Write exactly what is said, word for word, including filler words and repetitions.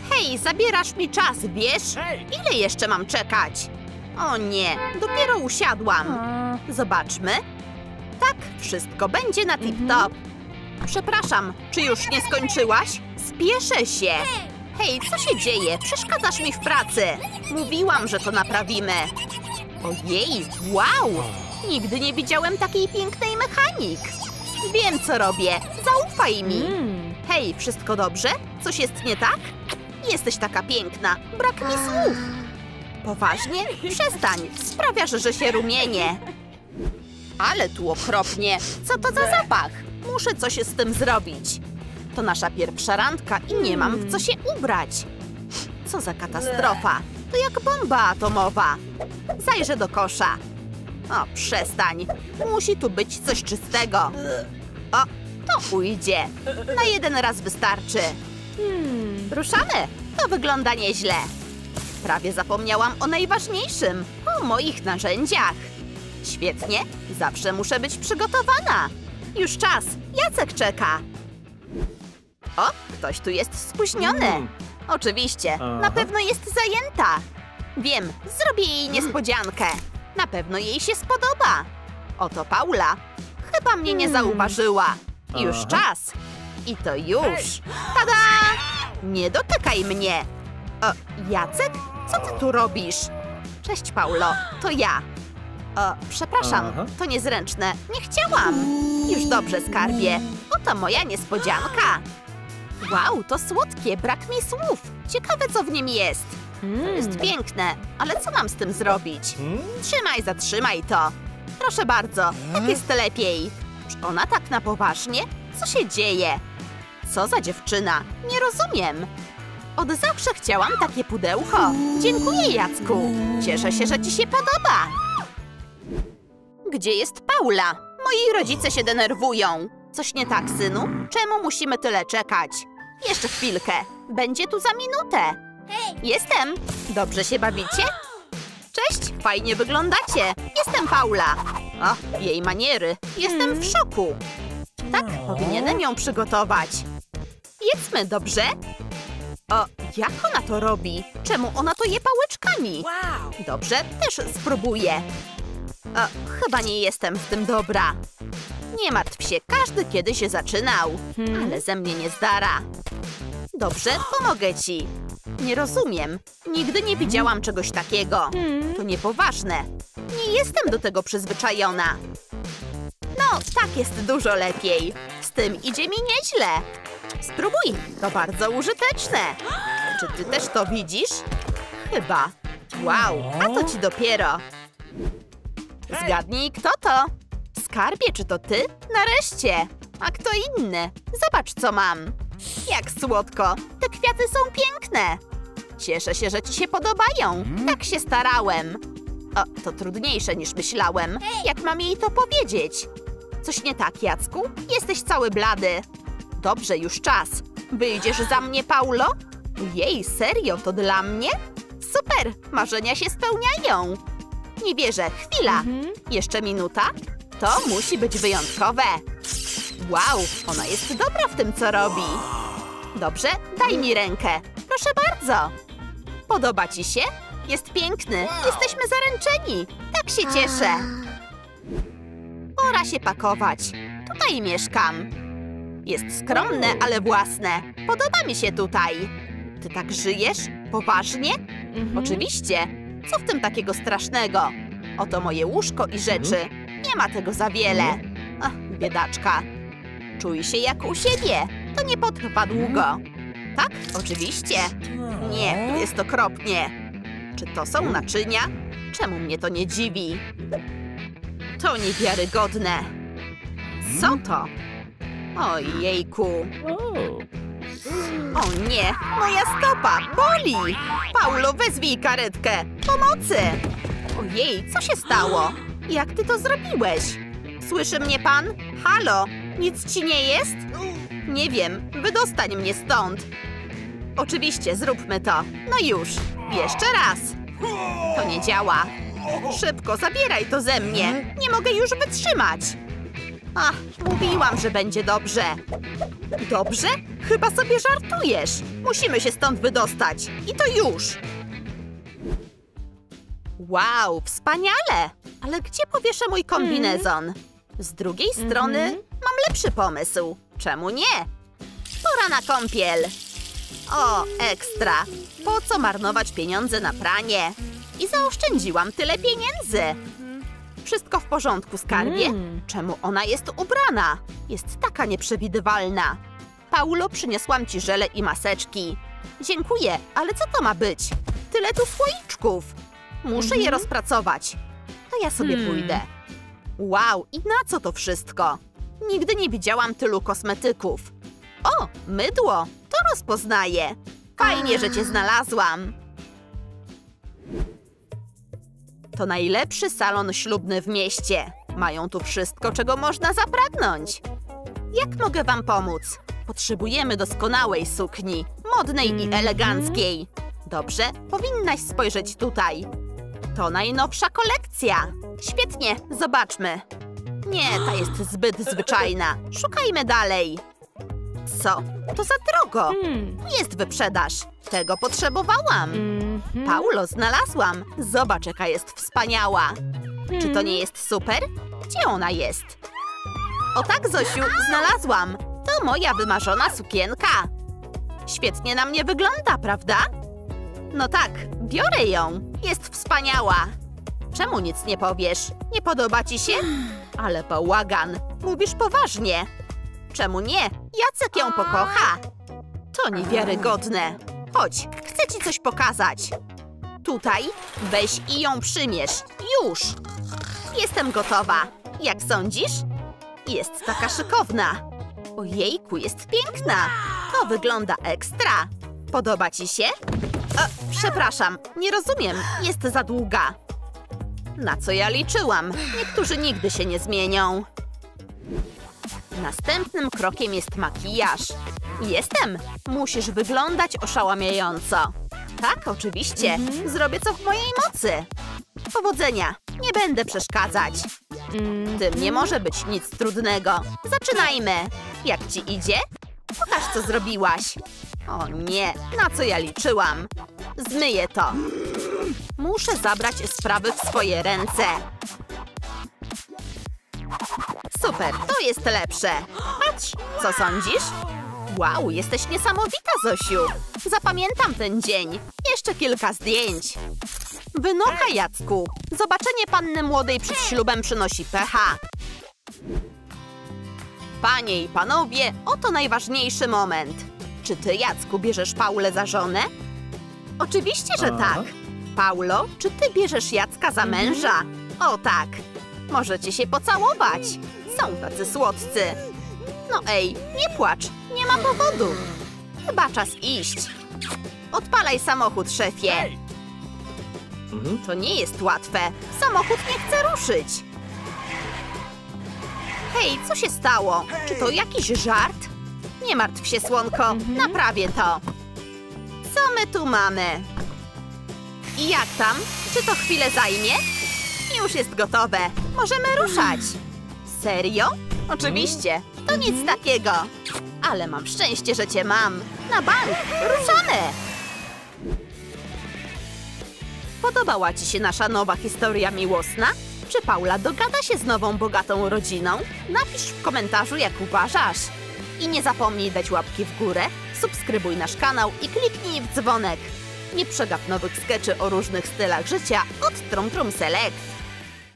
Hej, zabierasz mi czas, wiesz? Ile jeszcze mam czekać? O nie, dopiero usiadłam. Zobaczmy. Tak, wszystko będzie na tip-top. Przepraszam, czy już nie skończyłaś? Spieszę się. Hej, co się dzieje? Przeszkadzasz mi w pracy. Mówiłam, że to naprawimy. Ojej, wow! Nigdy nie widziałem takiej pięknej mechanik. Wiem, co robię. Zaufaj mi. Hej, wszystko dobrze? Coś jest nie tak? Jesteś taka piękna. Brak mi słów. Poważnie? Przestań. Sprawiasz, że się rumienię. Ale tu okropnie. Co to za zapach? Muszę coś z tym zrobić. To nasza pierwsza randka i nie mam w co się ubrać. Co za katastrofa. To jak bomba atomowa. Zajrzę do kosza. O, przestań. Musi tu być coś czystego. O, to ujdzie. Na jeden raz wystarczy. Ruszamy. To wygląda nieźle. Prawie zapomniałam o najważniejszym. O moich narzędziach. Świetnie. Zawsze muszę być przygotowana. Już czas. Jacek czeka. O, ktoś tu jest spóźniony. Oczywiście. Na pewno jest zajęta. Wiem. Zrobię jej niespodziankę. Na pewno jej się spodoba. Oto Paula. Chyba mnie nie zauważyła. Już czas. I to już. Tada! Nie dotykaj mnie. O, Jacek? Co ty tu robisz? Cześć, Paulo. To ja. O, przepraszam. To niezręczne. Nie chciałam. Już dobrze, skarbie. Oto moja niespodzianka. Wow, to słodkie. Brak mi słów. Ciekawe, co w nim jest. To jest piękne, ale co mam z tym zrobić? Trzymaj, zatrzymaj to. Proszę bardzo, tak jest lepiej. Czy ona tak na poważnie? Co się dzieje? Co za dziewczyna? Nie rozumiem. Od zawsze chciałam takie pudełko. Dziękuję, Jacku. Cieszę się, że ci się podoba. Gdzie jest Paula? Moi rodzice się denerwują. Coś nie tak, synu? Czemu musimy tyle czekać? Jeszcze chwilkę. Będzie tu za minutę. Jestem. Dobrze się bawicie? Cześć, fajnie wyglądacie. Jestem Paula. O, jej maniery. Jestem w szoku. Tak, powinienem ją przygotować. Jedzmy, dobrze? O, jak ona to robi? Czemu ona to je pałeczkami? Dobrze, też spróbuję. O, chyba nie jestem w tym dobra. Nie martw się, każdy kiedyś się zaczynał. Ale ze mnie nie zdara. Dobrze, pomogę ci. Nie rozumiem. Nigdy nie widziałam czegoś takiego. To niepoważne. Nie jestem do tego przyzwyczajona. No, tak jest dużo lepiej. Z tym idzie mi nieźle. Spróbuj, to bardzo użyteczne. Czy ty też to widzisz? Chyba. Wow, a to ci dopiero. Zgadnij, kto to? Skarbie, czy to ty? Nareszcie. A kto inny? Zobacz, co mam. Jak słodko. Te kwiaty są piękne. Cieszę się, że ci się podobają. Tak się starałem. O, to trudniejsze niż myślałem. Jak mam jej to powiedzieć? Coś nie tak, Jacku? Jesteś cały blady. Dobrze, już czas. Wyjdziesz za mnie, Paulo? Jej, serio, to dla mnie? Super, marzenia się spełniają. Nie wierzę, chwila. Jeszcze minuta? To musi być wyjątkowe. Wow, ona jest dobra w tym, co robi. Dobrze, daj mi rękę. Proszę bardzo. Podoba ci się? Jest piękny. Jesteśmy zaręczeni. Tak się cieszę. Pora się pakować. Tutaj mieszkam. Jest skromne, ale własne. Podoba mi się tutaj. Ty tak żyjesz? Poważnie? Oczywiście. Co w tym takiego strasznego? Oto moje łóżko i rzeczy. Nie ma tego za wiele. Ach, biedaczka. Czuj się jak u siebie. To nie potrwa długo. Tak? Oczywiście. Nie, tu jest okropnie. Czy to są naczynia? Czemu mnie to nie dziwi? To niewiarygodne. Co to? Ojejku. O nie, moja stopa boli. Paulo, wezwij karetkę. Pomocy. Ojej, co się stało? Jak ty to zrobiłeś? Słyszy mnie pan? Halo, nic ci nie jest? Nie wiem, wydostań mnie stąd. Oczywiście, zróbmy to. No już, jeszcze raz. To nie działa. Szybko, zabieraj to ze mnie. Nie mogę już wytrzymać. Ach, mówiłam, że będzie dobrze. Dobrze? Chyba sobie żartujesz. Musimy się stąd wydostać. I to już. Wow, wspaniale! Ale gdzie powieszę mój kombinezon? Z drugiej strony mam lepszy pomysł. Czemu nie? Pora na kąpiel. O, ekstra. Po co marnować pieniądze na pranie? I zaoszczędziłam tyle pieniędzy. Wszystko w porządku, skarbie? Mm. Czemu ona jest ubrana? Jest taka nieprzewidywalna. Paulo, przyniosłam ci żele i maseczki. Dziękuję, ale co to ma być? Tyle tu słoiczków. Muszę je rozpracować. To ja sobie Hmm. pójdę. Wow, i na co to wszystko? Nigdy nie widziałam tylu kosmetyków. O, mydło. To rozpoznaję. Fajnie, że cię znalazłam. To najlepszy salon ślubny w mieście. Mają tu wszystko, czego można zapragnąć. Jak mogę wam pomóc? Potrzebujemy doskonałej sukni, modnej i eleganckiej. Dobrze, powinnaś spojrzeć tutaj. To najnowsza kolekcja. Świetnie, zobaczmy. Nie, ta jest zbyt zwyczajna. Szukajmy dalej. Co? To za drogo. Hmm. Jest wyprzedaż. Tego potrzebowałam. Mhm. Paulo, znalazłam. Zobacz, jaka jest wspaniała. Czy to nie jest super? Gdzie ona jest? O tak, Zosiu, znalazłam. To moja wymarzona sukienka. Świetnie na mnie wygląda, prawda? No tak, biorę ją. Jest wspaniała. Czemu nic nie powiesz? Nie podoba ci się? Ale bałagan. Mówisz poważnie. Czemu nie? Jacek ją pokocha. To niewiarygodne. Chodź, chcę ci coś pokazać. Tutaj weź i ją przymierz. Już. Jestem gotowa. Jak sądzisz? Jest taka szykowna. Ojejku, jest piękna. To wygląda ekstra. Podoba ci się? E, przepraszam, nie rozumiem. Jest za długa. Na co ja liczyłam? Niektórzy nigdy się nie zmienią. Następnym krokiem jest makijaż. Jestem! Musisz wyglądać oszałamiająco. Tak, oczywiście. Zrobię co w mojej mocy. Powodzenia. Nie będę przeszkadzać. Tym nie może być nic trudnego. Zaczynajmy. Jak ci idzie? Pokaż, co zrobiłaś. O nie, na co ja liczyłam? Zmyję to. Muszę zabrać sprawy w swoje ręce. Super, to jest lepsze. Patrz, co sądzisz? Wow, jesteś niesamowita, Zosiu. Zapamiętam ten dzień. Jeszcze kilka zdjęć. Wynocha, Jacku. Zobaczenie panny młodej przed ślubem przynosi pecha. Panie i panowie, oto najważniejszy moment. Czy ty, Jacku, bierzesz Paulę za żonę? Oczywiście, że tak. Paulo, czy ty bierzesz Jacka za męża? O tak. Możecie się pocałować. Są tacy słodcy. No ej, nie płacz. Nie ma powodu. Chyba czas iść. Odpalaj samochód, szefie. To nie jest łatwe. Samochód nie chce ruszyć. Hej, co się stało? Czy to jakiś żart? Nie martw się, słonko. Naprawię to. Co my tu mamy? I jak tam? Czy to chwilę zajmie? Już jest gotowe. Możemy ruszać. Serio? Oczywiście. To nic takiego. Ale mam szczęście, że cię mam. Na bank. Ruszamy. Podobała ci się nasza nowa historia miłosna? Czy Paula dogada się z nową, bogatą rodziną? Napisz w komentarzu, jak uważasz. I nie zapomnij dać łapki w górę, subskrybuj nasz kanał i kliknij w dzwonek. Nie przegap nowych skeczy o różnych stylach życia od Trum Trum Select.